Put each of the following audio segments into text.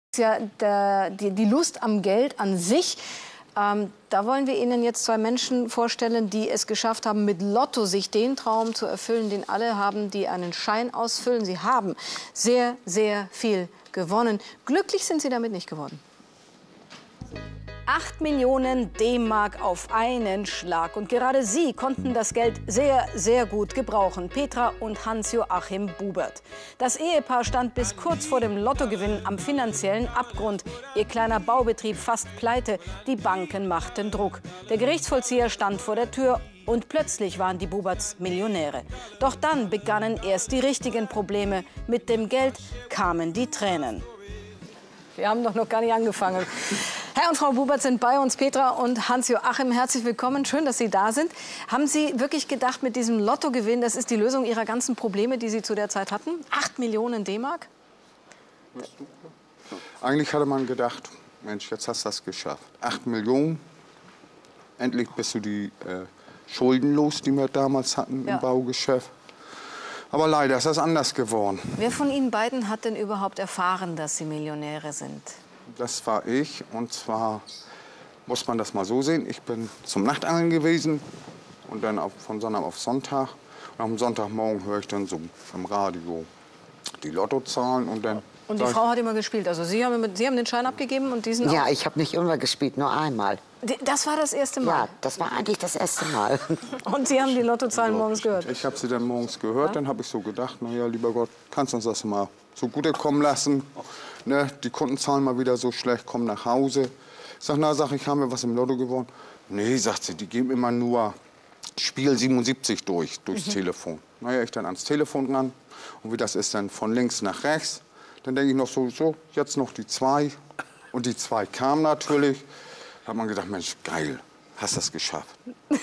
Ja, die Lust am Geld an sich. Da wollen wir Ihnen jetzt zwei Menschen vorstellen, die es geschafft haben, mit Lotto sich den Traum zu erfüllen, den alle haben, die einen Schein ausfüllen. Sie haben sehr, sehr viel gewonnen. Glücklich sind Sie damit nicht geworden. 8 Millionen D-Mark auf einen Schlag. Und gerade sie konnten das Geld sehr, sehr gut gebrauchen. Petra und Hans-Joachim Bubert. Das Ehepaar stand bis kurz vor dem Lottogewinn am finanziellen Abgrund. Ihr kleiner Baubetrieb fast pleite. Die Banken machten Druck. Der Gerichtsvollzieher stand vor der Tür. Und plötzlich waren die Buberts Millionäre. Doch dann begannen erst die richtigen Probleme. Mit dem Geld kamen die Tränen. Wir haben doch noch gar nicht angefangen. Herr und Frau Bubert sind bei uns, Petra und Hans-Joachim. Herzlich willkommen, schön, dass Sie da sind. Haben Sie wirklich gedacht, mit diesem Lottogewinn, das ist die Lösung Ihrer ganzen Probleme, die Sie zu der Zeit hatten? 8 Millionen D-Mark? Eigentlich hatte man gedacht, Mensch, jetzt hast du das geschafft. 8 Millionen, endlich bist du die Schulden los, die wir damals hatten im Baugeschäft. Aber leider ist das anders geworden. Wer von Ihnen beiden hat denn überhaupt erfahren, dass Sie Millionäre sind? Das war ich. Und zwar muss man das mal so sehen. Ich bin zum Nachtangeln gewesen und dann von Sonntag auf Sonntag. Und am Sonntagmorgen höre ich dann so im Radio die Lottozahlen. Und dann und die Frau hat immer gespielt. Also Sie haben den Schein abgegeben und diesen Ja, auch? ich habe nicht immer gespielt, nur einmal. Das war das erste Mal? Ja, das war eigentlich das erste Mal. Und Sie haben die Lottozahlen morgens gehört? Ich habe sie dann morgens gehört. Dann habe ich so gedacht, na ja, lieber Gott, kannst du uns das mal so gut kommen lassen. Ne, die Kunden zahlen mal wieder so schlecht, kommen nach Hause. Ich sag, haben wir was im Lotto gewonnen? Nee, sagt sie, die geben immer nur Spiel 77 durchs Telefon. Naja, ich dann ans Telefon ran. Und wie das ist dann von links nach rechts. Dann denke ich noch so, jetzt noch die 2. Und die 2 kamen natürlich. Da hat man gedacht, Mensch, geil, hast das geschafft.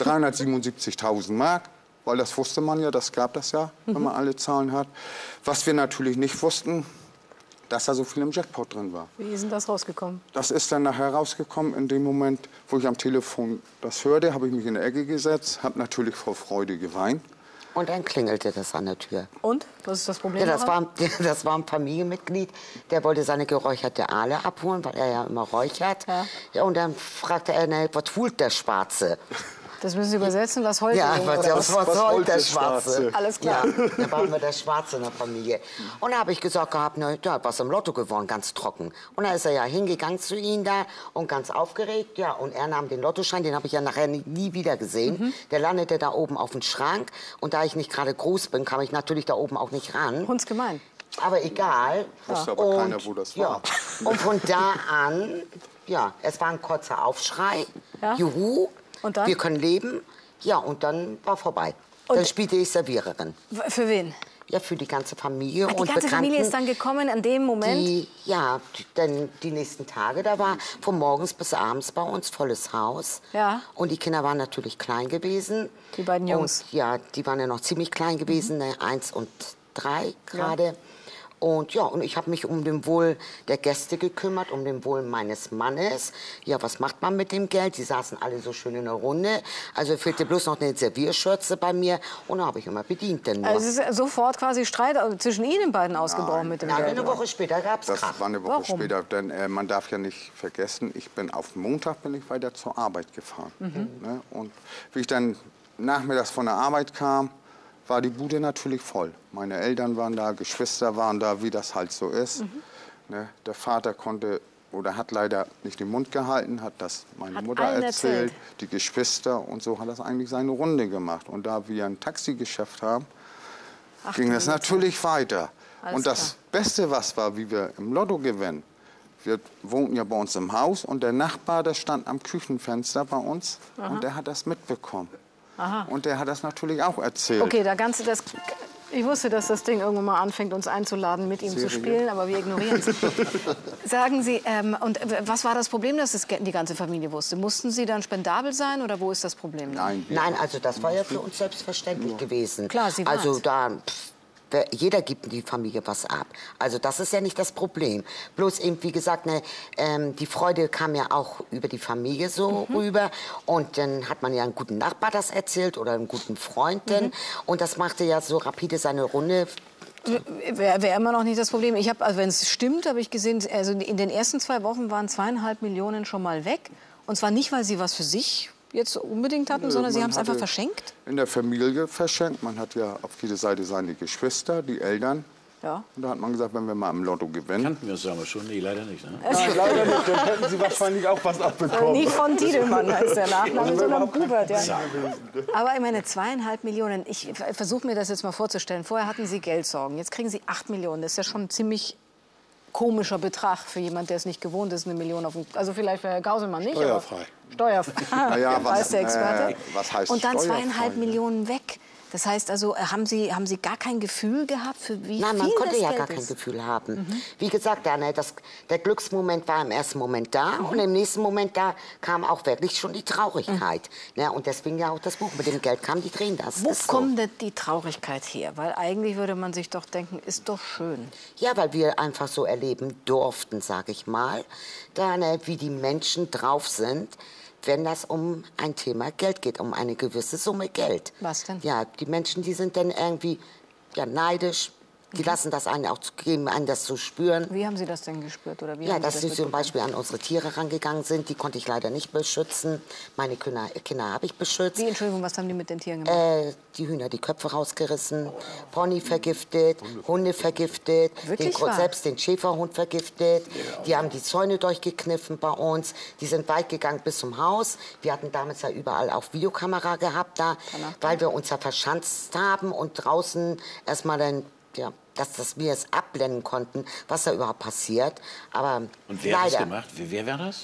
377.000 Mark, weil das wusste man ja, das gab das ja, wenn man alle Zahlen hat. Was wir natürlich nicht wussten, dass da so viel im Jackpot drin war. Wie ist denn das rausgekommen? Das ist dann nachher rausgekommen in dem Moment, wo ich am Telefon das hörte, habe ich mich in die Ecke gesetzt, habe natürlich vor Freude geweint. Und dann klingelte das an der Tür. Und? Was ist das Problem? Ja, das war ein Familienmitglied, der wollte seine geräucherte Aale abholen, weil er ja immer räuchert. Ja, und dann fragte er, was holt der Schwarze? Das müssen Sie übersetzen, was heute Ja, was holt der Schwarze? Alles klar. Ja, da waren wir der Schwarze in der Familie. Und da habe ich gesagt gehabt, na, der hat was im Lotto gewonnen, ganz trocken. Und da ist er ja hingegangen zu ihm da und ganz aufgeregt. Ja, und er nahm den Lottoschein, den habe ich ja nachher nie wieder gesehen. Der landete da oben auf dem Schrank. Und da ich nicht gerade groß bin, kam ich natürlich da oben auch nicht ran. Hundsgemein. Aber egal. Wusste aber keiner, wo das war. Ja. Und von da an, ja, es war ein kurzer Aufschrei. Ja. Juhu. Und dann? Wir können leben. Ja, und dann war vorbei. Dann spielte ich Serviererin. Für wen? Ja, für die ganze Familie. Die und ganze Familie ist dann gekommen an dem Moment? Denn die nächsten Tage, da war von morgens bis abends bei uns volles Haus. Ja. Und die Kinder waren natürlich klein gewesen. Die beiden Jungs? Und, ja, die waren ja noch ziemlich klein gewesen, 1 und 3 gerade. Ja. Und ja, und ich habe mich um den Wohl der Gäste gekümmert, um den Wohl meines Mannes. Ja, was macht man mit dem Geld? Die saßen alle so schön in der Runde. Also fehlte bloß noch eine Servierschürze bei mir. Und da habe ich immer bedient. Denn nur. Also es ist sofort quasi Streit zwischen Ihnen beiden ausgebrochen mit dem Geld? Eine Woche später gab es Krach. Das war eine Woche später, denn man darf ja nicht vergessen, auf Montag bin ich weiter zur Arbeit gefahren. Ne? Und wie ich dann nachmittags von der Arbeit kam, war die Bude natürlich voll. Meine Eltern waren da, Geschwister waren da, wie das halt so ist. Ne, der Vater hat leider nicht den Mund gehalten, hat das meine Mutter erzählt, die Geschwister und so hat das eigentlich seine Runde gemacht. Und da wir ein Taxigeschäft haben, ging das natürlich weiter. Und das Beste, was war, wie wir im Lotto gewinnen, wir wohnten ja bei uns im Haus und der Nachbar, der stand am Küchenfenster bei uns und der hat das mitbekommen. Aha. Und der hat das natürlich auch erzählt. Okay, ich wusste, dass das Ding irgendwann mal anfängt, uns einzuladen, mit ihm zu spielen, aber wir ignorieren es. Sagen Sie, und was war das Problem, dass es die ganze Familie wusste? Mussten Sie dann spendabel sein oder wo ist das Problem? Nein, also das war ja für uns selbstverständlich gewesen. Klar, Sie waren's. Also da... Jeder gibt in die Familie was ab. Also das ist ja nicht das Problem. Bloß eben, wie gesagt, die Freude kam ja auch über die Familie so rüber. Und dann hat man ja einen guten Nachbar das erzählt oder einen guten Freund. Und das machte ja so rapide seine Runde. Wäre immer noch nicht das Problem. Ich habe, also wenn es stimmt, habe ich gesehen, also in den ersten 2 Wochen waren 2,5 Millionen schon mal weg. Und zwar nicht, weil Sie was für sich jetzt unbedingt hatten, sondern Sie haben es einfach verschenkt? In der Familie verschenkt. Man hat ja auf jeder Seite seine Geschwister, die Eltern. Ja. Und da hat man gesagt, wenn wir mal im Lotto gewinnen. Kannten wir uns damals schon? Nee, leider nicht. Ne? Nein, leider nicht. Dann hätten Sie wahrscheinlich auch was abbekommen. Nicht von Tiedemann heißt der Nachname, sondern Bubert. Ja. Aber ich meine, 2,5 Millionen, ich versuche mir das jetzt mal vorzustellen. Vorher hatten Sie Geldsorgen, jetzt kriegen Sie 8 Millionen. Das ist ja schon ein ziemlich komischer Betrag für jemanden, der es nicht gewohnt ist, 1 Million auf dem... Also vielleicht für Herr Gauselmann nicht, Steuerfrei. Aber steuerfrei, Naja, weiß der Experte. Was heißt Und dann steuerfrei? 2,5 Millionen weg. Das heißt also, haben Sie gar kein Gefühl gehabt, für wie Nein, viel man konnte das ja Geld gar kein ist? Gefühl haben. Wie gesagt, der Glücksmoment war im ersten Moment da und im nächsten Moment da kam auch wirklich schon die Traurigkeit. Ne? Und deswegen ja auch das Buch. Mit dem Geld kamen die Tränen. Das Wo ist so. kommt denn die Traurigkeit her? Weil eigentlich würde man sich doch denken, ist doch schön. Ja, weil wir einfach so erleben durften, sage ich mal, da, ne, wie die Menschen drauf sind, wenn das um ein Thema Geld geht, um eine gewisse Summe Geld. Was denn? Ja, die Menschen, die sind dann irgendwie ja, neidisch. Die lassen das einen auch, geben einen das zu spüren. Wie haben Sie das denn gespürt? Oder wie Ja, haben dass Sie sie zum Beispiel an unsere Tiere rangegangen sind. Die konnte ich leider nicht beschützen. Meine Kinder habe ich beschützt. Wie, Entschuldigung, was haben die mit den Tieren gemacht? Die Hühner die Köpfe rausgerissen, Pony vergiftet, Hunde vergiftet, Wirklich wahr? selbst den Schäferhund vergiftet. Die haben die Zäune durchgekniffen bei uns. Die sind weit gegangen bis zum Haus. Wir hatten damals ja überall auch Videokamera gehabt da, weil wir uns ja verschanzt haben und draußen erstmal dann, ja, dass wir es abblenden konnten, was da überhaupt passiert. Aber Und wer hat leider. das gemacht? Wer war das?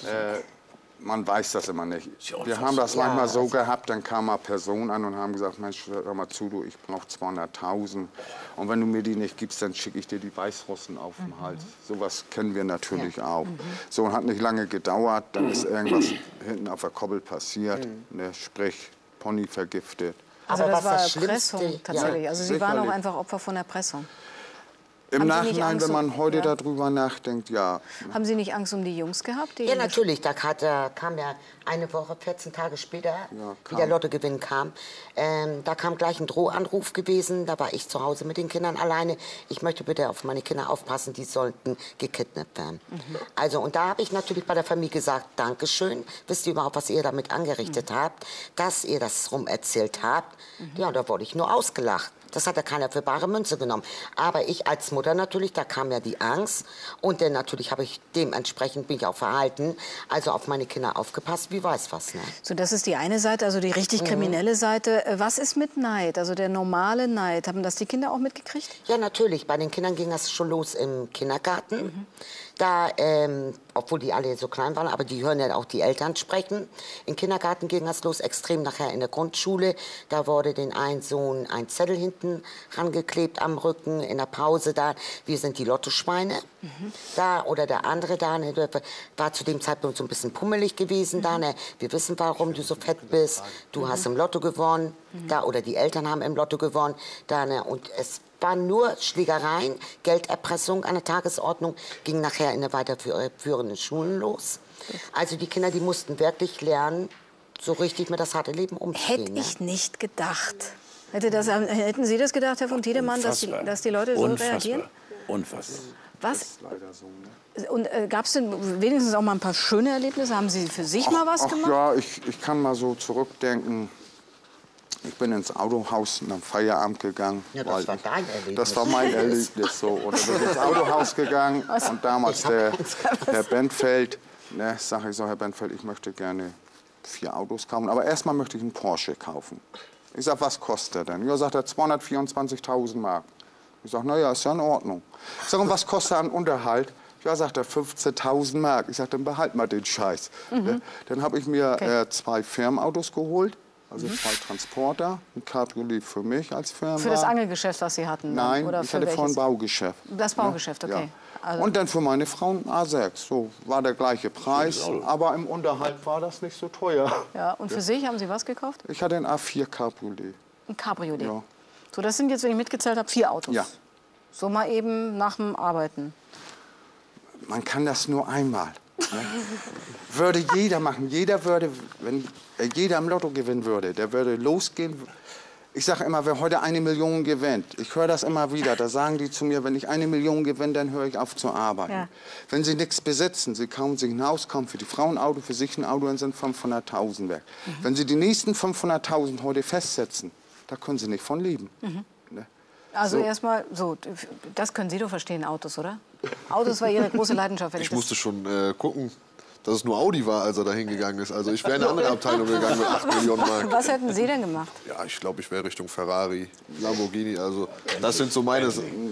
Man weiß das immer nicht. Ist ja Wir unfassbar. haben das manchmal so also- gehabt, dann kam mal Personen an und haben gesagt, Mensch, hör mal zu, du, ich brauche 200.000. Und wenn du mir die nicht gibst, dann schicke ich dir die Weißrussen auf den Hals. Sowas kennen wir natürlich auch. So, und hat nicht lange gedauert, dann ist irgendwas hinten auf der Koppel passiert, ne, sprich Pony vergiftet. Also Aber das was war das Schlimmste- Erpressung tatsächlich. Ja, Also Sie waren auch sicherlich. einfach Opfer von Erpressung. Im Haben Sie nicht Nachhinein, Angst wenn man um- heute ja. darüber nachdenkt, ja. Haben Sie nicht Angst um die Jungs gehabt? Die Ja, natürlich. Da kam ja eine Woche, 14 Tage später, wie der Lottogewinn kam. Da kam gleich ein Drohanruf gewesen. Da war ich zu Hause mit den Kindern alleine. Ich möchte bitte auf meine Kinder aufpassen, die sollten gekidnappt werden. Also, und da habe ich natürlich bei der Familie gesagt, Dankeschön. Wisst ihr überhaupt, was ihr damit angerichtet habt? Dass ihr das rum erzählt habt. Ja, da wurde ich nur ausgelacht. Das hat ja keiner für bare Münze genommen. Aber ich als Mutter natürlich, da kam ja die Angst. Und dann natürlich habe ich dementsprechend bin ich auch verhalten. Also auf meine Kinder aufgepasst, wie weiß was. Ne? So, das ist die eine Seite, also die richtig kriminelle Seite. Was ist mit Neid, also der normale Neid? Haben das die Kinder auch mitgekriegt? Ja, natürlich. Bei den Kindern ging das schon los im Kindergarten. Da, obwohl die alle so klein waren, aber die hören ja auch die Eltern sprechen. Im Kindergarten ging das los, extrem nachher in der Grundschule. Da wurde den einen Sohn ein Zettel hinten rangeklebt am Rücken, in der Pause da. Wir sind die Lottoschweine. Da, oder der andere da, ne, der war zu dem Zeitpunkt so ein bisschen pummelig gewesen da. Ne. Wir wissen, warum du so fett bist. Du hast im Lotto gewonnen. Da, oder die Eltern haben im Lotto gewonnen. Da, ne, und es waren nur Schlägereien, Gelderpressung an der Tagesordnung, ging nachher in der weiterführenden Schulen los. Also die Kinder, die mussten wirklich lernen, so richtig mit das harte Leben umzugehen. Hätte ich nicht gedacht. Hätten Sie das gedacht, Herr von Tiedemann, dass die Leute so reagieren? Unfassbar. Was? Leider so, ne? Und gab es denn wenigstens auch mal ein paar schöne Erlebnisse? Haben Sie für sich mal was gemacht? Ja, ich kann mal so zurückdenken. Ich bin ins Autohaus nach Feierabend gegangen. Ja, das weil war dein Erlebnis. Das war mein Erlebnis. So. Und dann bin ich ins Autohaus gegangen und damals der Herr Benfeld, ne, sage ich so, Herr Benfeld, ich möchte gerne 4 Autos kaufen, aber erstmal möchte ich einen Porsche kaufen. Ich sage, was kostet der denn? Ja, sagt er, 224.000 Mark. Ich sage, naja, ist ja in Ordnung. Ich sage, und was kostet er an Unterhalt? Ja, sagt er, 15.000 Mark. Ich sage, dann behalt mal den Scheiß. Dann habe ich mir 2 Firmenautos geholt. Also 2 Transporter, ein Cabriolet für mich als Firmenwagen. Für das Angelgeschäft, was Sie hatten? Nein, oder ich für hatte vorhin welches? Baugeschäft. Das Baugeschäft, okay. Ja. Also- Und dann für meine Frau ein A6. So war der gleiche Preis, aber im Unterhalt war das nicht so teuer. Ja, und für sich haben Sie was gekauft? Ich hatte ein A4 Cabriolet. Ein Cabriolet. Ja. So, das sind jetzt, wenn ich mitgezählt habe, 4 Autos. Ja. So mal eben nach dem Arbeiten. Man kann das nur einmal. Ne? Würde jeder machen. Jeder würde, wenn jeder im Lotto gewinnen würde, der würde losgehen Ich sage immer, wer heute 1 Million gewinnt, ich höre das immer wieder, da sagen die zu mir, wenn ich 1 Million gewinne, dann höre ich auf zu arbeiten. Ja. Wenn sie nichts besitzen, sie kaufen sich ein Haus, kaufen für die Frau ein Auto, für sich ein Auto, dann sind 500.000 weg. Wenn sie die nächsten 500.000 heute festsetzen, da können sie nicht von leben. Ne? Also So. erstmal, so, das können Sie doch verstehen, Autos, oder? Autos war Ihre große Leidenschaft. Wenn Ich das- musste schon gucken, dass es nur Audi war, als er da hingegangen ist. Also ich wäre in eine andere Abteilung gegangen mit 8 Millionen Mark. Was hätten Sie denn gemacht? Ja, ich glaube, ich wäre Richtung Ferrari, Lamborghini. Also das sind so meine,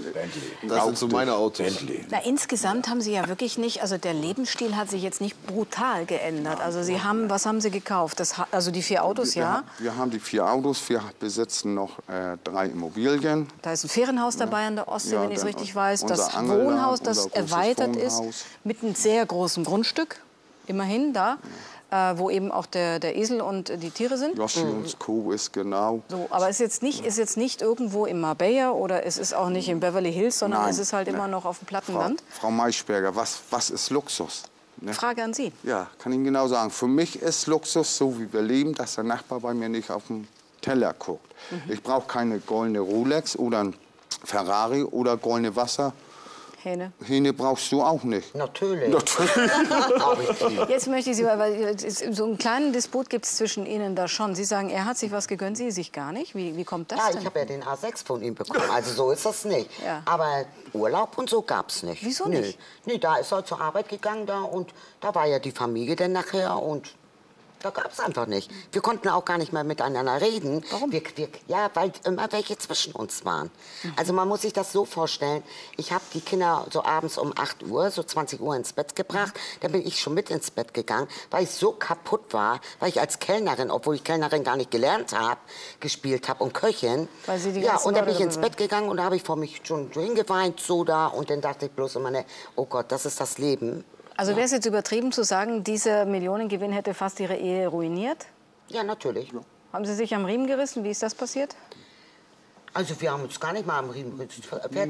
Autos. Bentley. Na, insgesamt haben Sie ja wirklich nicht, also der Lebensstil hat sich jetzt nicht brutal geändert. Also Sie haben, was haben Sie gekauft? Also die 4 Autos, ja. Wir haben die 4 Autos, wir besitzen noch 3 Immobilien. Da ist ein Ferienhaus dabei an der Ostsee, Ja, wenn ich es dann richtig weiß. Das unser Angelladen, Wohnhaus, das unser großes erweitert ist, Wohnhaus. mit einem sehr großen Grundstück, immerhin da, wo eben auch der Esel und die Tiere sind. Yoshi und Co. ist genau. So, aber es ist jetzt nicht irgendwo in Marbella oder es ist auch nicht in Beverly Hills, sondern Nein, es ist halt ne. immer noch auf dem Plattenland. Frau Maischberger, was ist Luxus? Ne? Frage an Sie. Ja, kann ich Ihnen genau sagen. Für mich ist Luxus, so wie wir leben, dass der Nachbar bei mir nicht auf den Teller guckt. Ich brauche keine goldene Rolex oder ein Ferrari oder goldene Wasser. Hähne. Hähne brauchst du auch nicht. Natürlich. Auch ich die. Jetzt möchte ich Sie mal, weil so einen kleinen Disput gibt es zwischen Ihnen da schon. Sie sagen, er hat sich was gegönnt, Sie sich gar nicht. Wie kommt das Ja, denn? ich habe ja den A6 von ihm bekommen, also so ist das nicht. Ja. Aber Urlaub und so gab's nicht. Wieso nicht? Nö, da ist er zur Arbeit gegangen da und da war ja die Familie dann nachher und da gab's einfach nicht. Wir konnten auch gar nicht mehr miteinander reden. Warum? Ja, weil immer welche zwischen uns waren. Also man muss sich das so vorstellen, ich habe die Kinder so abends um 8 Uhr, so 20 Uhr ins Bett gebracht. Dann bin ich schon mit ins Bett gegangen, weil ich so kaputt war, weil ich als Kellnerin, obwohl ich Kellnerin gar nicht gelernt habe, gespielt habe und Köchin. Weil Sie die Ja, ganzen und dann bin ich Leute ins Bett gegangen und da habe ich vor mich schon hingeweint, so da. Und dann dachte ich bloß immer, ne, oh Gott, das ist das Leben. Also wäre es jetzt übertrieben zu sagen, dieser Millionengewinn hätte fast Ihre Ehe ruiniert? Ja, natürlich. Haben Sie sich am Riemen gerissen? Wie ist das passiert? Also wir haben uns gar nicht mal am Riemen gerissen.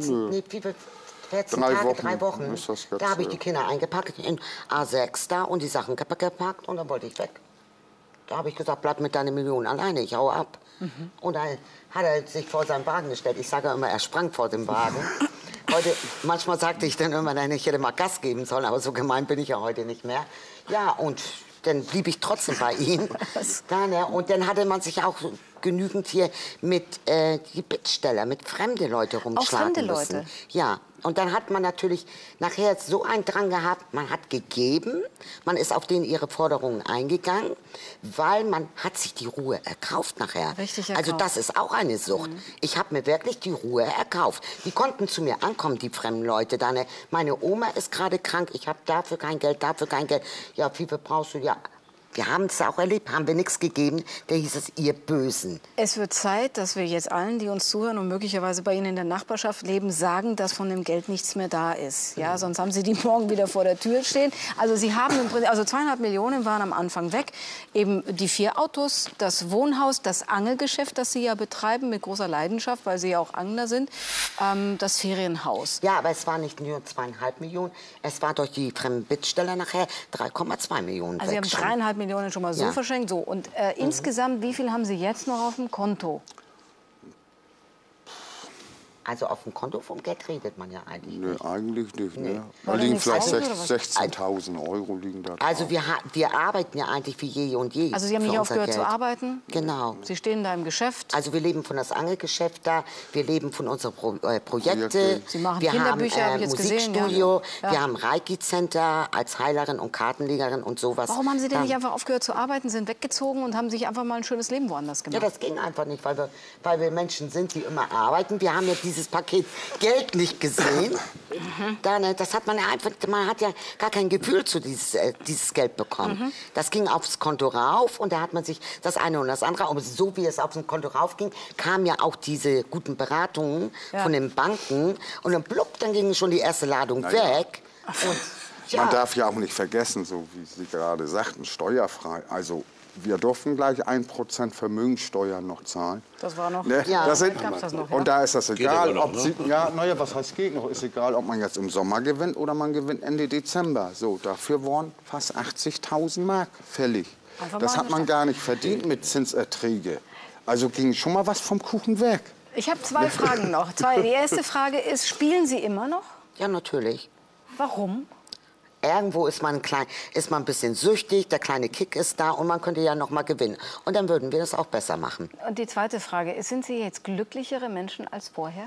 14 3 Tage, Wochen 3 Wochen. ist das jetzt, Da habe ich ja. die Kinder eingepackt in A6 da und die Sachen gepackt und dann wollte ich weg. Da habe ich gesagt, bleib mit deiner Million alleine, ich hau ab. Und dann hat er sich vor seinen Wagen gestellt. Ich sage immer, er sprang vor dem Wagen. Heute, manchmal sagte ich dann immer, ich hätte mal Gas geben sollen, aber so gemein bin ich ja heute nicht mehr. Ja, und dann blieb ich trotzdem bei ihm. Und dann hatte man sich auch genügend hier mit die Bittsteller, mit fremde Leute rumschlagen fremde müssen. Leute? Ja, und dann hat man natürlich nachher so einen Drang gehabt, man hat gegeben, man ist auf denen ihre Forderungen eingegangen, weil man hat sich die Ruhe erkauft nachher. Richtig Also erkauft. das ist auch eine Sucht. Ich habe mir wirklich die Ruhe erkauft. Die konnten zu mir ankommen, die fremden Leute. Meine Oma ist gerade krank, ich habe dafür kein Geld, dafür kein Geld. Ja, wie viel brauchst du? Ja, wir haben es auch erlebt, haben wir nichts gegeben, da hieß es, ihr Bösen. Es wird Zeit, dass wir jetzt allen, die uns zuhören und möglicherweise bei Ihnen in der Nachbarschaft leben, sagen, dass von dem Geld nichts mehr da ist. Ja, sonst haben Sie die morgen wieder vor der Tür stehen. Also Sie haben im Prinzip, also 2,5 Millionen waren am Anfang weg. Eben die 4 Autos, das Wohnhaus, das Angelgeschäft, das Sie ja betreiben mit großer Leidenschaft, weil Sie ja auch Angler sind, das Ferienhaus. Ja, aber es war nicht nur 2,5 Millionen, es war durch die fremden Bittsteller nachher 3,2 Millionen Also Sie weg schon. haben 3,5 Millionen schon mal so Ja. verschenkt. So. Und insgesamt, wie viel haben Sie jetzt noch auf dem Konto? Also auf dem Konto vom Geld redet man ja eigentlich Nee, nicht. eigentlich nicht. Ne? Da Weil liegen nichts vielleicht aussieht, oder was? 16.000 Euro liegen da drauf. Also wir arbeiten ja eigentlich wie je und je. Also Sie haben für nicht unser aufgehört zu Geld. arbeiten? Genau. Sie stehen da im Geschäft? Also wir leben von das Angelgeschäft da, wir leben von unseren Projekte. Sie machen wir Kinderbücher, haben habe ich jetzt gesehen, Musikstudio, ja. wir haben Reiki-Center als Heilerin und Kartenlegerin und sowas. Warum haben Sie denn Ja. nicht einfach aufgehört zu arbeiten, sind weggezogen und haben sich einfach mal ein schönes Leben woanders Ja, gemacht? das ging einfach nicht, weil wir Menschen sind, die immer arbeiten. Wir haben ja dieses Paket Geld nicht gesehen. Das hat man ja einfach, man hat ja gar kein Gefühl zu dieses Geld bekommen. Das ging aufs Konto rauf und da hat man sich das eine und das andere, aber so wie es auf dem Konto rauf ging, kamen ja auch diese guten Beratungen Ja. von den Banken und dann plupp, dann ging schon die erste Ladung ja. weg. Und, ja, Man darf ja auch nicht vergessen, so wie Sie gerade sagten, steuerfrei. Also wir durften gleich 1% Vermögenssteuer noch zahlen. Das war noch... Ne? Ja. Das sind, Gab's das noch, ja? und da ist das aber egal, noch, ob ne? Sie, ja, naja, was heißt geht noch? Ist egal, ob man jetzt im Sommer gewinnt oder man gewinnt Ende Dezember. So, dafür waren fast 80.000 Mark fällig. Einfach Das mal hat man eine gar nicht verdient mit Zinserträge. Also ging schon mal was vom Kuchen weg. Ich habe 2 Fragen noch. Die erste Frage ist, spielen Sie immer noch? Ja, natürlich. Warum? Irgendwo ist man ein bisschen süchtig, der kleine Kick ist da und man könnte ja noch mal gewinnen. Und dann würden wir das auch besser machen. Und die zweite Frage ist, sind Sie jetzt glücklichere Menschen als vorher?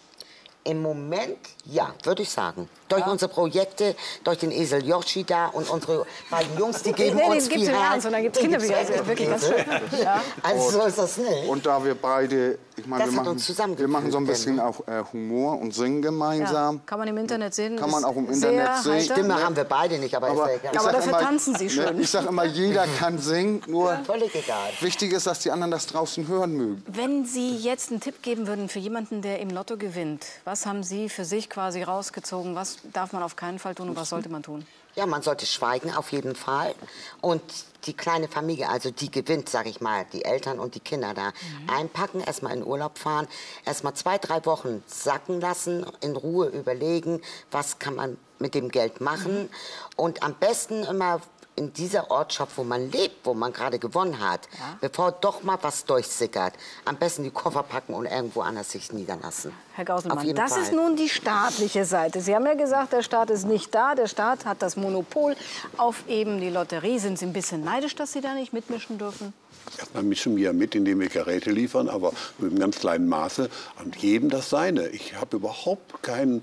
Im Moment, ja, würde ich sagen. Durch unsere Projekte, durch den Esel Yoshi da und unsere beiden Jungs, die geben uns gibt's viel im Ernst. Ernst, und dann gibt es Kinderbücher. Also wirklich ganz schön. Ja. Also so ist das nicht. Und da wir beide, ich meine, Das wir hat uns zusammengeführt, wir machen so ein Ben. bisschen auch Humor und singen gemeinsam. Ja. Kann man im Internet sehen. Kann man ist auch im sehr Internet sehen. heiter. Stimme haben wir beide nicht, aber ist ja egal. Aber dafür tanzen Sie schön. Ich sage immer, jeder kann singen, nur Völlig egal. wichtig ist, dass die anderen das draußen hören mögen. Wenn Sie jetzt einen Tipp geben würden für jemanden, der im Lotto gewinnt, was haben Sie für sich quasi rausgezogen? Was darf man auf keinen Fall tun und was sollte man tun? Ja, man sollte schweigen, auf jeden Fall. Und die kleine Familie, also die gewinnt, sage ich mal, die Eltern und die Kinder da, einpacken, erstmal in Urlaub fahren, erstmal 2, 3 Wochen sacken lassen, in Ruhe überlegen, was kann man mit dem Geld machen. Und am besten immer in dieser Ortschaft, wo man lebt, wo man gerade gewonnen hat, bevor doch mal was durchsickert, am besten die Koffer packen und irgendwo anders sich niederlassen. Herr Auf Gauselmann, jeden das Fall. ist nun die staatliche Seite. Sie haben ja gesagt, der Staat ist nicht da. Der Staat hat das Monopol auf eben die Lotterie. Sind Sie ein bisschen neidisch, dass Sie da nicht mitmischen dürfen? Erstmal mischen wir ja mit, indem wir Geräte liefern, aber mit einem ganz kleinen Maße. Und jedem das Seine. Ich habe überhaupt keine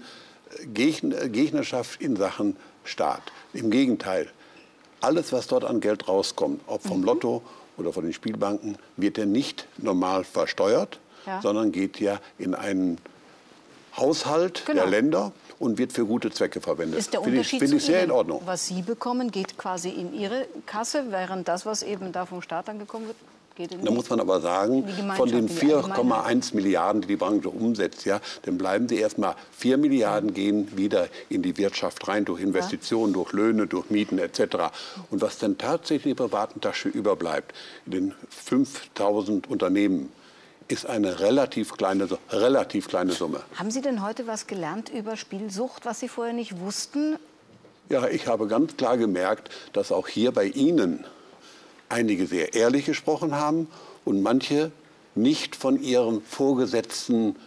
Gegnerschaft in Sachen Staat. Im Gegenteil. Alles, was dort an Geld rauskommt, ob vom Lotto oder von den Spielbanken, wird ja nicht normal versteuert, sondern geht ja in einen Haushalt der Länder und wird für gute Zwecke verwendet. Ist der Finde Unterschied ich zu sehr in Ihnen, Ordnung. was Sie bekommen, geht quasi in Ihre Kasse, während das, was eben da vom Staat angekommen wird, geht in Da muss man aber sagen, die Gemeinschaft, von den in die Allgemeinheit. 4,1 Milliarden, die die Branche umsetzt, ja, dann bleiben sie erst mal 4 Milliarden gehen wieder in die Wirtschaft rein, durch Investitionen, durch Löhne, durch Mieten etc. Und was dann tatsächlich in der privaten Tasche überbleibt, in den 5.000 Unternehmen, ist eine relativ kleine Summe. Haben Sie denn heute was gelernt über Spielsucht, was Sie vorher nicht wussten? Ja, ich habe ganz klar gemerkt, dass auch hier bei Ihnen einige sehr ehrlich gesprochen haben und manche nicht von ihrem vorgesetzten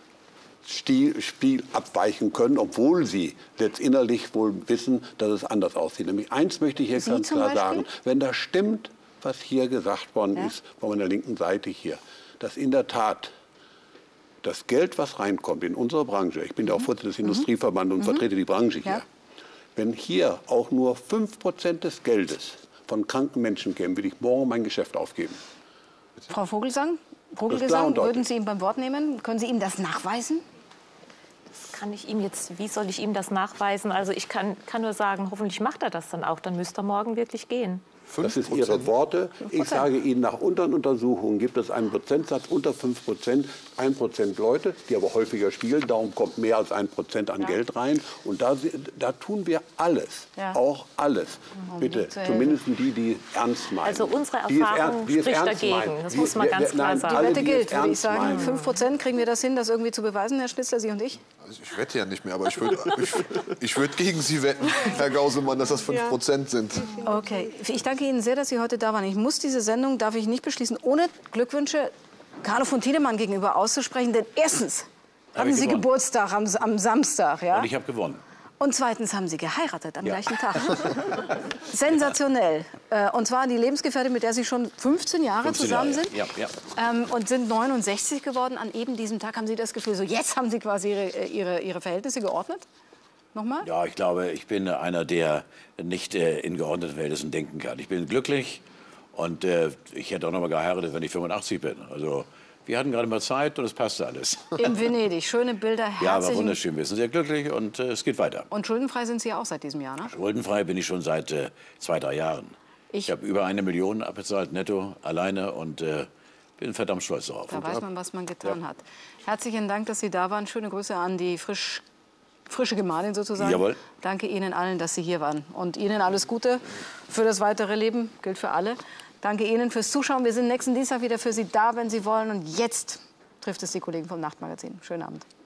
Spiel abweichen können, obwohl sie letztinnerlich wohl wissen, dass es anders aussieht. Nämlich eins möchte ich hier Sie ganz zum klar Beispiel? sagen, wenn das stimmt, was hier gesagt worden ist, von meiner linken Seite hier, dass in der Tat das Geld, was reinkommt in unsere Branche, ich bin ja auch Vorsitzender des Industrieverbandes und vertrete die Branche hier, wenn hier auch nur 5% des Geldes von kranken Menschen kämen, würde ich morgen mein Geschäft aufgeben. Frau Vogelsang, klar und deutlich. würden Sie ihn beim Wort nehmen? Können Sie ihm das nachweisen? Kann ich ihm jetzt, wie soll ich ihm das nachweisen? Also ich kann nur sagen, hoffentlich macht er das dann auch. Dann müsste er morgen wirklich gehen. Das sind Ihre Worte. Ich sage Ihnen, nach unseren Untersuchungen gibt es einen Prozentsatz unter 5%, 1% Leute, die aber häufiger spielen. Darum kommt mehr als 1% an Geld rein. Und da tun wir alles, auch alles. Bitte, zumindest die ernst meinen. Also unsere Erfahrung spricht dagegen. Das muss man ganz klar sagen. Die Wette gilt, würde ich sagen. 5%, kriegen wir das hin, das irgendwie zu beweisen, Herr Schnitzler, Sie und ich? Also ich wette ja nicht mehr, aber ich würd gegen Sie wetten, Herr Gauselmann, dass das 5% sind. Okay, ich danke Ihnen sehr, dass Sie heute da waren. Ich muss diese Sendung, darf ich nicht beschließen, ohne Glückwünsche Carlo von Tiedemann gegenüber auszusprechen. Denn erstens hatten Sie gewonnen. Geburtstag am Samstag, ja? Und ich habe gewonnen. Und zweitens haben Sie geheiratet am gleichen Tag. Sensationell. Und zwar die Lebensgefährtin, mit der Sie schon 15 Jahre zusammen sind. Ja. Und sind 69 geworden. An eben diesem Tag haben Sie das Gefühl, so jetzt haben Sie quasi Ihre Verhältnisse geordnet? Nochmal? Ja, ich glaube, ich bin einer, der nicht in geordneten Verhältnissen denken kann. Ich bin glücklich und ich hätte auch noch mal geheiratet, wenn ich 85 bin. Also wir hatten gerade mal Zeit und es passte alles. In Venedig, schöne Bilder, Ja, aber herzlichen... wunderschön. Wir sind sehr glücklich und es geht weiter. Und schuldenfrei sind Sie ja auch seit diesem Jahr, ne? Schuldenfrei bin ich schon seit 2, 3 Jahren. Ich habe über 1 Million abbezahlt netto alleine und bin verdammt stolz darauf. Da weiß man, was man getan hat. Herzlichen Dank, dass Sie da waren. Schöne Grüße an die frische Gemahlin sozusagen. Jawohl. Danke Ihnen allen, dass Sie hier waren. Und Ihnen alles Gute für das weitere Leben. Gilt für alle. Danke Ihnen fürs Zuschauen. Wir sind nächsten Dienstag wieder für Sie da, wenn Sie wollen. Und jetzt trifft es die Kollegen vom Nachtmagazin. Schönen Abend.